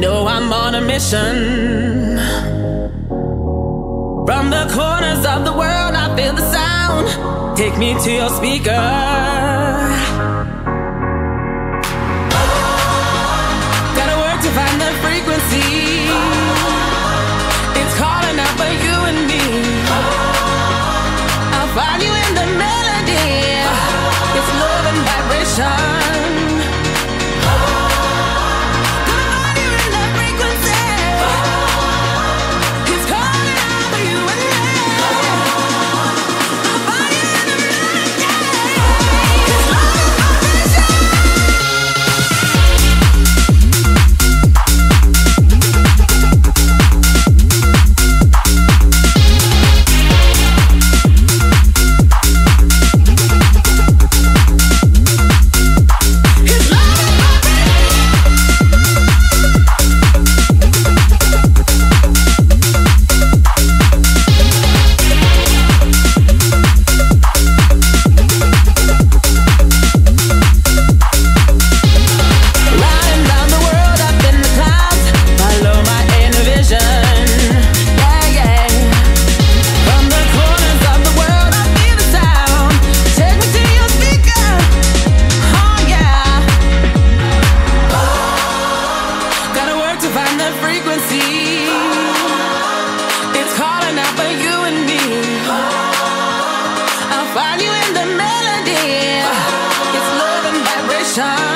know I'm on a mission. From the corners of the world I feel the sound. Take me to your speaker. Gotta work to find the frequency. It's calling out for you and me. I'll find you in the melody. It's love and vibration. It's calling out for you and me. I'll find you in the melody. It's love and vibration.